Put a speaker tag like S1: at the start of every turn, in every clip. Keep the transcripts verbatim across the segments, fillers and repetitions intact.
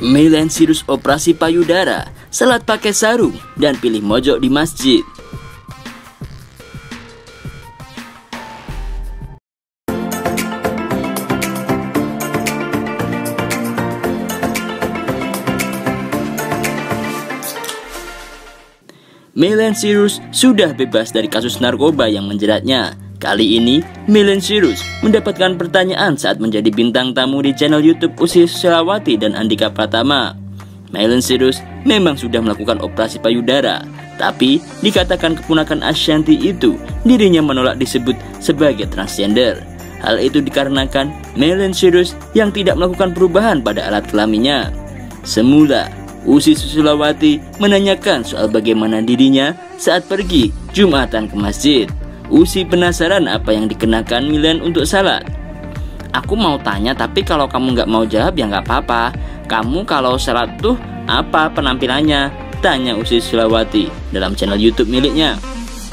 S1: Miley Cyrus operasi payudara, salat pakai sarung, dan pilih mojok di masjid. Miley Cyrus sudah bebas dari kasus narkoba yang menjeratnya. Kali ini, Miley Cyrus mendapatkan pertanyaan saat menjadi bintang tamu di channel YouTube Ussy Susilawati dan Andhika Pratama. Miley Cyrus memang sudah melakukan operasi payudara, tapi dikatakan keponakan Ashanty itu dirinya menolak disebut sebagai transgender. Hal itu dikarenakan Miley Cyrus yang tidak melakukan perubahan pada alat kelaminnya. Semula, Ussy Susilawati menanyakan soal bagaimana dirinya saat pergi Jumatan ke masjid. Ussy penasaran apa yang dikenakan Miley untuk salat.
S2: Aku mau tanya, tapi kalau kamu nggak mau jawab ya nggak apa-apa. Kamu kalau salat tuh apa penampilannya?
S1: Tanya Ussy Susilawati dalam channel YouTube miliknya.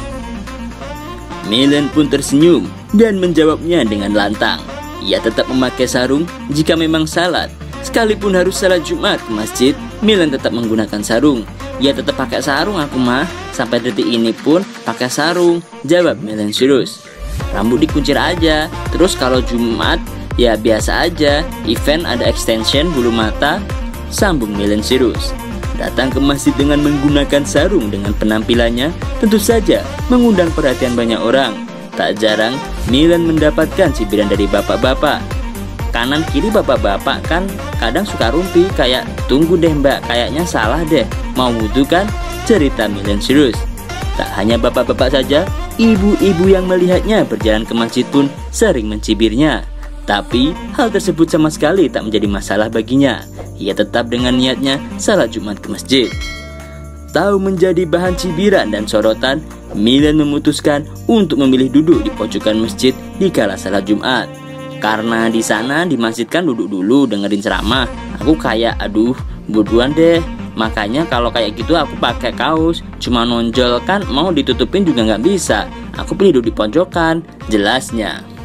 S1: Miley pun tersenyum dan menjawabnya dengan lantang. Ia tetap memakai sarung jika memang salat. Sekalipun harus salat Jumat ke masjid, Miley tetap menggunakan sarung.
S2: Ya tetap pakai sarung aku mah. Sampai detik ini pun pakai sarung,
S1: jawab Miley Cyrus.
S2: Rambut dikuncir aja. Terus kalau Jumat ya biasa aja. Event ada extension bulu mata,
S1: sambung Miley Cyrus. Datang ke masjid dengan menggunakan sarung dengan penampilannya tentu saja mengundang perhatian banyak orang. Tak jarang Miley mendapatkan cibiran dari bapak-bapak.
S2: Kanan kiri bapak-bapak kan kadang suka rumpi kayak, tunggu deh mbak, kayaknya salah deh, mau wudhu kan?
S1: Cerita Miley Cyrus. Tak hanya bapak-bapak saja, ibu-ibu yang melihatnya berjalan ke masjid pun sering mencibirnya. Tapi hal tersebut sama sekali tak menjadi masalah baginya. Ia tetap dengan niatnya salat Jumat ke masjid. Tahu menjadi bahan cibiran dan sorotan, Miley memutuskan untuk memilih duduk di pojokan masjid di kala salat Jumat.
S2: Karena di sana di masjid kan duduk dulu dengerin ceramah. Aku kayak aduh bodohan deh. Makanya kalau kayak gitu aku pakai kaos. Cuma nonjol kan mau ditutupin juga nggak bisa. Aku pilih duduk di pojokan, jelasnya.